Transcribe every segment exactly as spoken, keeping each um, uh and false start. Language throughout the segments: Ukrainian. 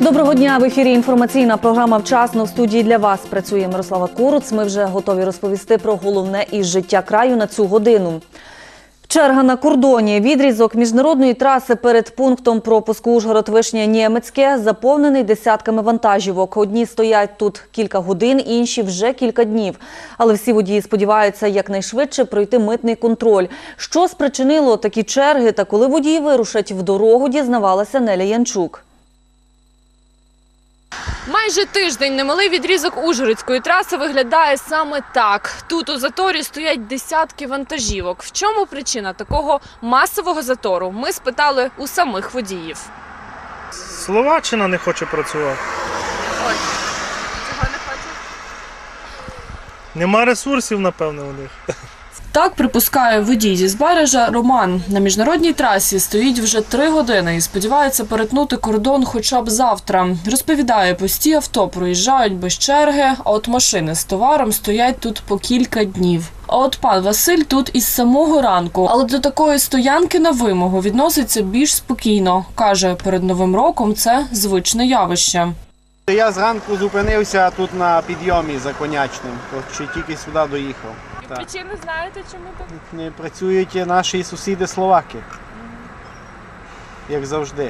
Доброго дня! В ефірі інформаційна програма «Вчасно». В студії для вас працює Мирослава Куруц. Ми вже готові розповісти про головне із життя краю на цю годину. Черга на кордоні. Відрізок міжнародної траси перед пунктом пропуску Ужгород-Вишня-Нємецьке заповнений десятками вантажівок. Одні стоять тут кілька годин, інші вже кілька днів. Але всі водії сподіваються якнайшвидше пройти митний контроль. Що спричинило такі черги та коли водії вирушать в дорогу, дізнавалася Неля Янчук. Майже тиждень немалий відрізок Ужгородської траси виглядає саме так. Тут у заторі стоять десятки вантажівок. В чому причина такого масового затору? Ми спитали у самих водіїв. Словаччина не хоче працювати. Ой, чого не хоче? Нема ресурсів, напевно, у них. Так припускає водій зі Збережа Роман. На міжнародній трасі стоїть вже три години і сподівається перетнути кордон хоча б завтра. Розповідає, пусті авто проїжджають без черги, а от машини з товаром стоять тут по кілька днів. А от пан Василь тут із самого ранку, але до такої стоянки на вимогу відноситься більш спокійно. Каже, перед Новим роком це звичне явище. Я зранку зупинився тут на підйомі за Конячним, ще тільки сюди доїхав. І причини знаєте, чому так? Не працюють наші сусіди словаки, як завжди.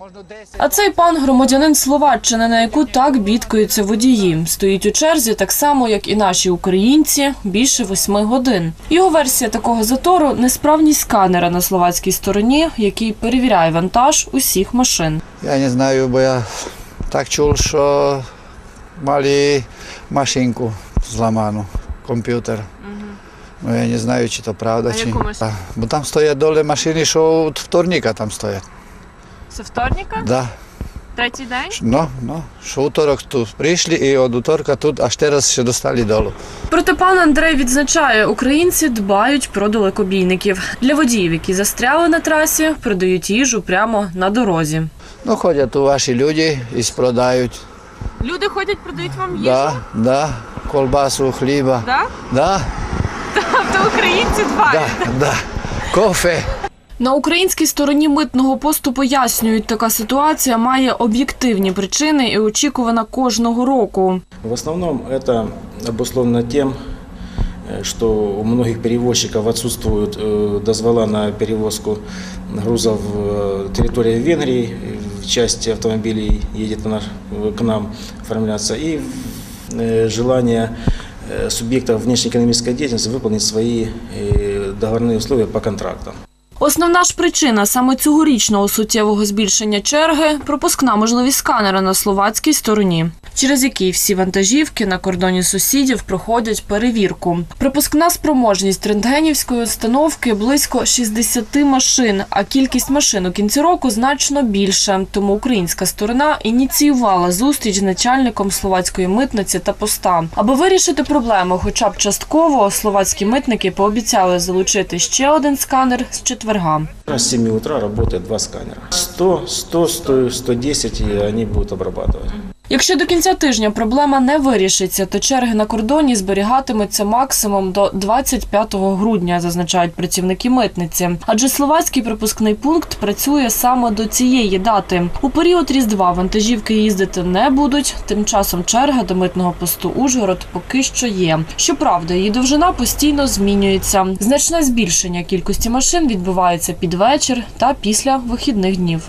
А цей пан – громадянин Словаччини, на яку так бідкаються водії. Стоїть у черзі так само, як і наші українці, більше восьми годин. Його версія такого затору – несправність сканера на словацькій стороні, який перевіряє вантаж усіх машин. Я не знаю, бо я так чув, що мали машинку зламану, комп'ютер. Ну, я не знаю, чи то правда, а чи... яку машину? Бо там стоять долі машини, що від вторника там стоять. Це вторника? Да. Третій день? Ну, ну, що уторок тут прийшли і від уторка тут аж зараз ще достали долу. Проте пан Андрей відзначає, українці дбають про далекобійників. Для водіїв, які застряли на трасі, продають їжу прямо на дорозі. Ну, ходять у ваші люди і спродають. Люди ходять, продають вам їжу? Да, да, колбасу, хліба. Да? Да, Тобто українці дбають? да, да, кофе. На українській стороні митного посту пояснюють, така ситуація має об'єктивні причини і очікувана кожного року. В основном это обусловлено тем, что у многих перевозчиков отсутствуют дозвола на перевозку грузов в территории Венгрии. Часть автомобилей едет к нам оформляться. И желание субъектов внешнеэкономической деятельности выполнить свои договорные условия по контрактам. Основна ж причина саме цьогорічного суттєвого збільшення черги – пропускна можливість сканера на словацькій стороні, через який всі вантажівки на кордоні сусідів проходять перевірку. Пропускна спроможність рентгенівської установки – близько шістдесят машин, а кількість машин у кінці року значно більше. Тому українська сторона ініціювала зустріч з начальником словацької митниці та поста. Аби вирішити проблему хоча б частково, словацькі митники пообіцяли залучити ще один сканер з четверга. С семи утра работает два сканера. сто, сто, сто, сто десять и они будут обрабатывать. Якщо до кінця тижня проблема не вирішиться, то черги на кордоні зберігатимуться максимум до двадцять п'ятого грудня, зазначають працівники митниці. Адже словацький пропускний пункт працює саме до цієї дати. У період Різдва вантажівки їздити не будуть, тим часом черга до митного посту Ужгород поки що є. Щоправда, її довжина постійно змінюється. Значне збільшення кількості машин відбувається під вечір та після вихідних днів.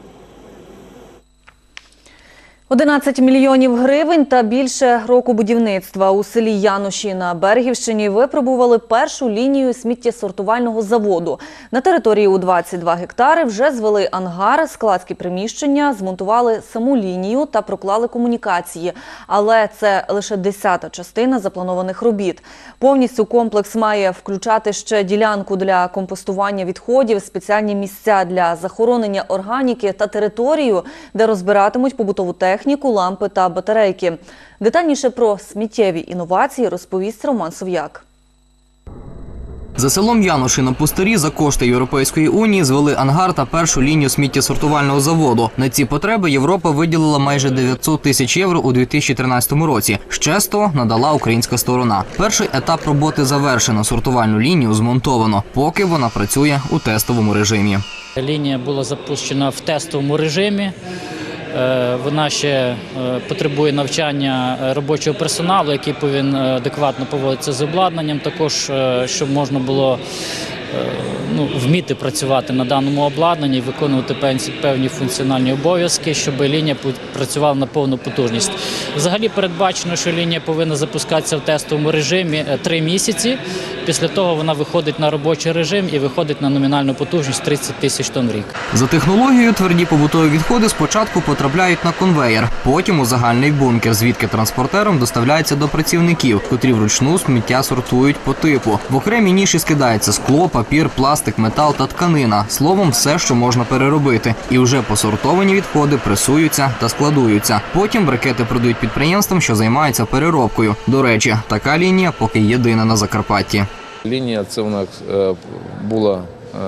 одинадцять мільйонів гривень та більше року будівництва. У селі Януші на Берегівщині випробували першу лінію сміттєсортувального заводу. На території у двадцять два гектари вже звели ангар, складські приміщення, змонтували саму лінію та проклали комунікації. Але це лише десята частина запланованих робіт. Повністю комплекс має включати ще ділянку для компостування відходів, спеціальні місця для захоронення органіки та територію, де розбиратимуть побутову техніку, техніку, лампи та батарейки. Детальніше про сміттєві інновації розповість Роман Сов'як. За селом Януші на Пустирі за кошти Європейської Унії звели ангар та першу лінію сміттєсортувального заводу. На ці потреби Європа виділила майже дев'ятсот тисяч євро у дві тисячі тринадцятому році. Ще сто надала українська сторона. Перший етап роботи завершено, сортувальну лінію змонтовано, поки вона працює у тестовому режимі. Лінія була запущена в тестовому режимі. Вона ще потребує навчання робочого персоналу, який повинен адекватно поводитися з обладнанням, також щоб можна було ну, вміти працювати на даному обладнанні і виконувати певні функціональні обов'язки, щоб лінія працювала на повну потужність. Взагалі передбачено, що лінія повинна запускатися в тестовому режимі три місяці. Після того вона виходить на робочий режим і виходить на номінальну потужність тридцять тисяч тонн в рік. За технологією тверді побутові відходи спочатку потрапляють на конвеєр, потім у загальний бункер, звідки транспортером доставляються до працівників, котрі вручну сміття сортують по типу. В окремі ніші скидається скло, папір, пластик, метал та тканина. Словом, все, що можна переробити. І вже посортовані відходи пресуються та складуються. Потім брикети продають підприємствам, що займаються переробкою. До речі, така лінія поки єдина на Закарпатті. Лінія це вона була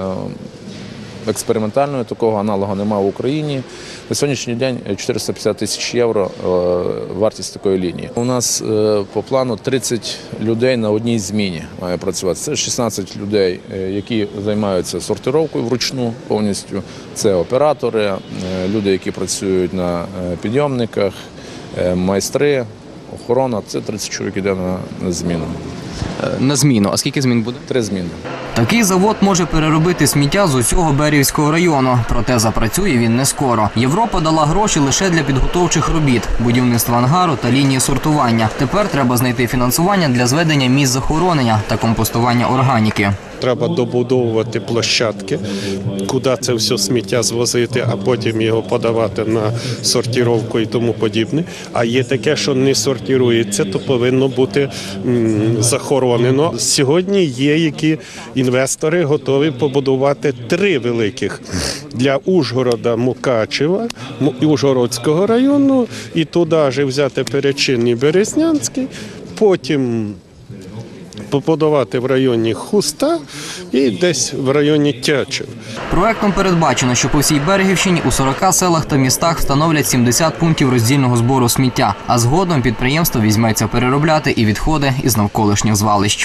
експериментальною, такого аналогу немає в Україні. На сьогоднішній день чотириста п'ятдесят тисяч євро вартість такої лінії. У нас по плану тридцять людей на одній зміні має працювати. Це шістнадцять людей, які займаються сортировкою вручну повністю. Це оператори, люди, які працюють на підйомниках, майстри, охорона. Це тридцять чоловік іде на зміну. На зміну. А скільки змін буде? Три зміни. Такий завод може переробити сміття з усього Берегівського району, проте запрацює він не скоро. Європа дала гроші лише для підготовчих робіт, будівництва ангару та лінії сортування. Тепер треба знайти фінансування для зведення місць захоронення та компостування органіки. Треба добудовувати площадки, куди це все сміття звозити, а потім його подавати на сортировку і тому подібне. А є таке, що не сортирується, то повинно бути м, захоронено. Сьогодні є які інвестори готові побудувати три великих для Ужгорода, Мукачева, Ужгородського району і туди ж взяти Перечинний, Березнянський, потім побудувати в районі Хуста і десь в районі Тячів. Проектом передбачено, що по всій Берегівщині у сорока селах та містах встановлять сімдесят пунктів роздільного збору сміття, а згодом підприємство візьметься переробляти і відходи із навколишніх звалищ.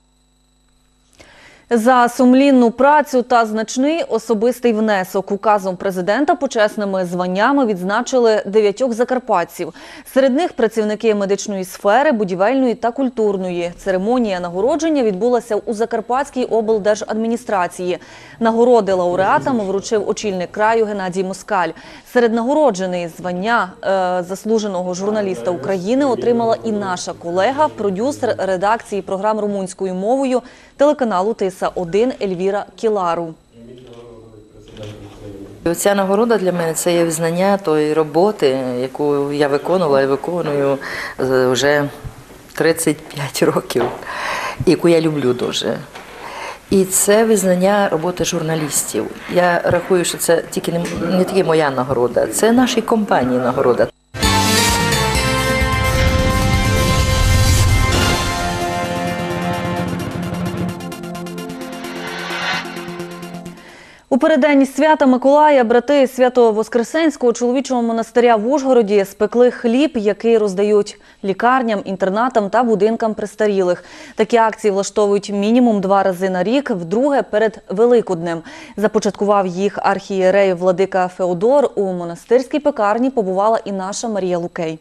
За сумлінну працю та значний особистий внесок указом президента почесними званнями відзначили дев'ятьох закарпатців. Серед них працівники медичної сфери, будівельної та культурної. Церемонія нагородження відбулася у Закарпатській облдержадміністрації. Нагороди лауреатам вручив очільник краю Геннадій Москаль. Серед нагороджених звання е, заслуженого журналіста України отримала і наша колега, продюсер редакції програм румунською мовою телеканалу Ти Ес один Ельвіра Кілару. Ця нагорода для мене – це є визнання тої роботи, яку я виконувала і виконую вже тридцять п'ять років, яку я люблю дуже. І це визнання роботи журналістів. Я рахую, що це тільки не, не тільки моя нагорода, це нашій компанії нагорода. У переддень свята Миколая брати Свято-Воскресенського чоловічого монастиря в Ужгороді спекли хліб, який роздають лікарням, інтернатам та будинкам престарілих. Такі акції влаштовують мінімум два рази на рік, вдруге перед Великоднем. Започаткував їх архієрей владика Феодор. У монастирській пекарні побувала і наша Марія Лукей.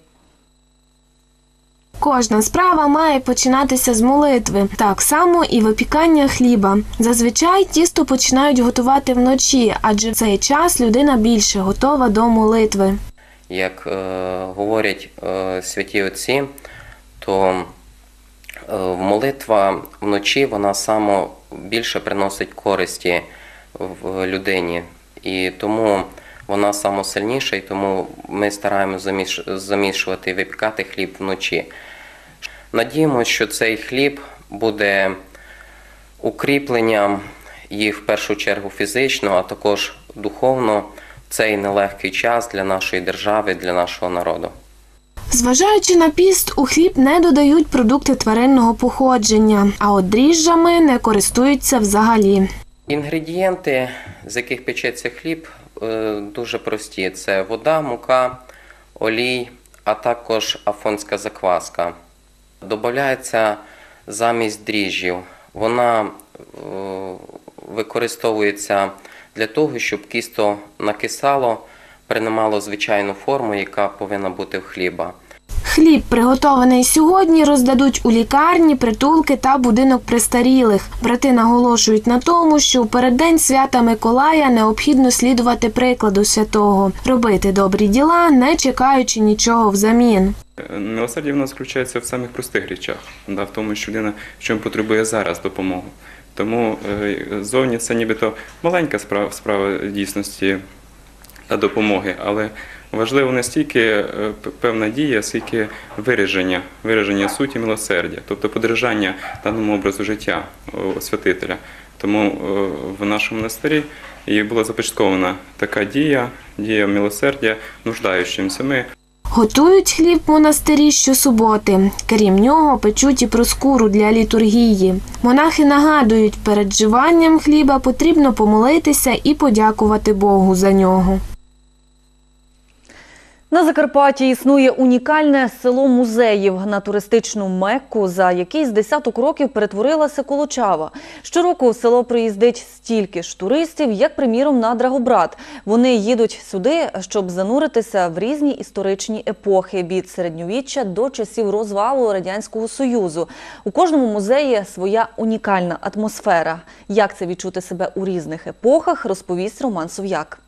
Кожна справа має починатися з молитви. Так само і випікання хліба. Зазвичай тісто починають готувати вночі, адже в цей час людина більше готова до молитви. Як е, говорять е, святі отці, то е, молитва вночі вона саме більше приносить користі в людині. І тому вона самосильніша, і тому ми стараємося замішувати і випікати хліб вночі. Надіємося, що цей хліб буде укріпленням їх в першу чергу фізично, а також духовно в цей нелегкий час для нашої держави, для нашого народу. Зважаючи на піст, у хліб не додають продукти тваринного походження, а от дріжджами не користуються взагалі. Інгредієнти, з яких печеться хліб, дуже прості. Це вода, мука, олій, а також афонська закваска. Додається замість дріжджів. Вона використовується для того, щоб тісто накисало, приймало звичайну форму, яка повинна бути в хліба. Хліб, приготований сьогодні, роздадуть у лікарні, притулки та будинок престарілих. Брати наголошують на тому, що у переддень свята Миколая необхідно слідувати прикладу святого. Робити добрі діла, не чекаючи нічого взамін. Милосердя в нас включається в самих простих речах, да, в тому, що людина в чому потребує зараз допомогу. Тому е, зовні це нібито маленька справа, справа дійсності та допомоги, але важливо не стільки певна дія, скільки вираження, вираження суті милосердя, тобто подражання даному образу життя святителя. Тому в нашому монастирі і була започаткована така дія, дія милосердя нуждаючимся. Ми Готують хліб в монастирі щосуботи. Крім нього, печуть і проскуру для літургії. Монахи нагадують, перед вживанням хліба потрібно помолитися і подякувати Богу за нього. На Закарпатті існує унікальне село музеїв. На туристичну Мекку за якийсь десяток років перетворилася Колочава. Щороку в село приїздить стільки ж туристів, як, приміром, на Драгобрат. Вони їдуть сюди, щоб зануритися в різні історичні епохи – від середньовіччя до часів розвалу Радянського Союзу. У кожному музеї своя унікальна атмосфера. Як це відчути себе у різних епохах, розповість Роман Сов'як.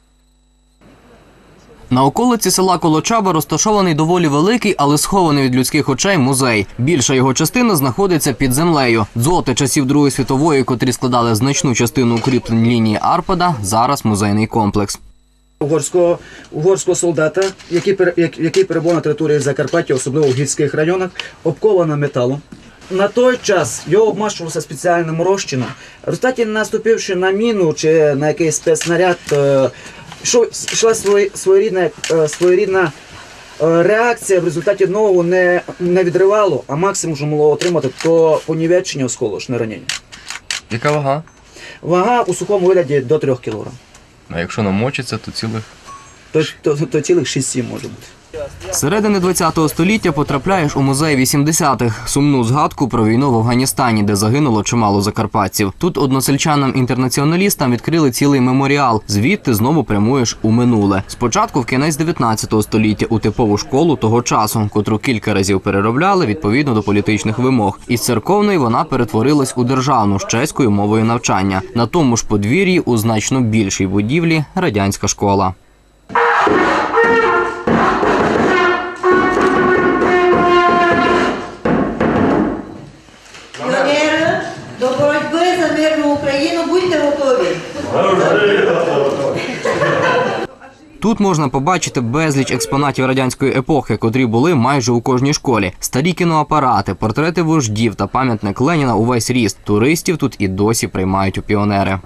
На околиці села Колочава розташований доволі великий, але схований від людських очей музей. Більша його частина знаходиться під землею. Дзоти часів Другої світової, котрі складали значну частину укріплень лінії Арпада, зараз музейний комплекс. Угорського, угорського солдата, який, який перебував на території Закарпаття, особливо в гірських районах, обкована металом. На той час його обмащувалося спеціальним розчином. В результаті, наступивши на міну чи на якийсь спецснаряд, йшла своєрідна, своєрідна реакція, в результаті ногу не, не відривало, а максимум, що могло отримати, то понівечення осколочне ранення. Яка вага? Вага у сухому вигляді до трьох кілограм. А якщо намочиться, то цілих? То, то, то цілих шість-сім може бути. З середини ХХ століття потрапляєш у музей вісімдесятих – сумну згадку про війну в Афганістані, де загинуло чимало закарпатців. Тут односельчанам-інтернаціоналістам відкрили цілий меморіал. Звідти знову прямуєш у минуле. Спочатку в кінець дев'ятнадцятого століття у типову школу того часу, котру кілька разів переробляли відповідно до політичних вимог. Із церковної вона перетворилась у державну з чеською мовою навчання. На тому ж подвір'ї у значно більшій будівлі – радянська школа. До боротьби за мирну Україну будьте готові. Тут можна побачити безліч експонатів радянської епохи, котрі були майже у кожній школі. Старі кіноапарати, портрети вождів та пам'ятник Леніна у весь ріст. Туристів тут і досі приймають у піонери.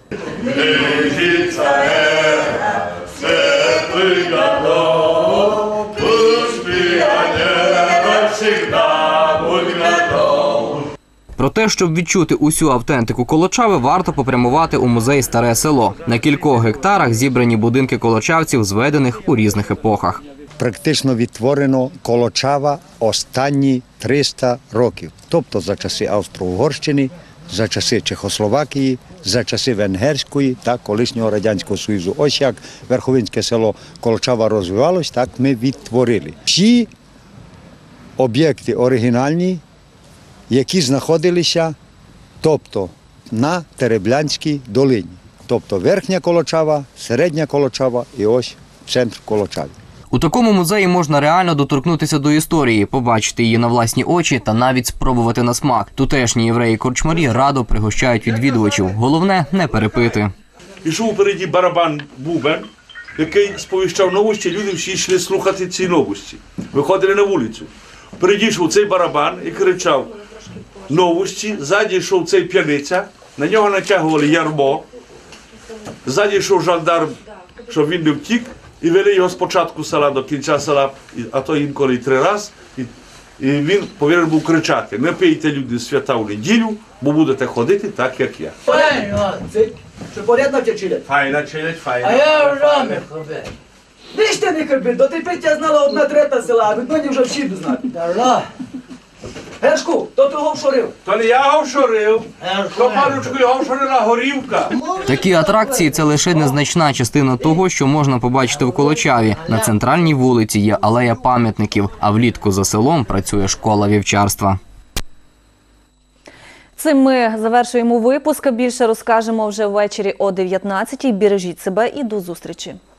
Про те, щоб відчути усю автентику Колочави, варто попрямувати у музей «Старе село». На кількох гектарах зібрані будинки колочавців, зведених у різних епохах. Практично відтворено Колочава останні триста років. Тобто за часи Австро-Угорщини, за часи Чехословакії, за часи Венгерської та колишнього Радянського Союзу. Ось як верховинське село Колочава розвивалось, так ми відтворили. Всі об'єкти оригінальні, які знаходилися, тобто на Тереблянській долині. Тобто Верхня Колочава, Середня Колочава і ось центр Колочави. У такому музеї можна реально доторкнутися до історії, побачити її на власні очі та навіть спробувати на смак. Тутешні євреї-корчмарі радо пригощають відвідувачів. Головне – не перепити. Ішов упереді барабан Бубен, який сповіщав новості, люди всі йшли слухати ці новості. Виходили на вулицю. Впереді йшов цей барабан і кричав новості, ззаді йшов цей п'яниця, на нього натягували ярмо, ззаді йшов жандарм, щоб він не втік, і вели його з початку села до кінця села, а то інколи і три рази. І, і він повинен був кричати: не пийте, люди, свята в неділю, бо будете ходити так, як я. Чи порядно тя чилять? Файна чилять, файна. А я вже не хобив. Ви ж ти не хобив, до ти пиття знала одна трета села, а віднині вже всі знати. Гешку, то ти говшорив? То не я говшорив, то паночкою говшорила горівка. Такі атракції – це лише незначна частина того, що можна побачити в Колочаві. На центральній вулиці є алея пам'ятників, а влітку за селом працює школа вівчарства. Цим ми завершуємо випуск. Більше розкажемо вже ввечері о дев'ятнадцятій. Бережіть себе і до зустрічі.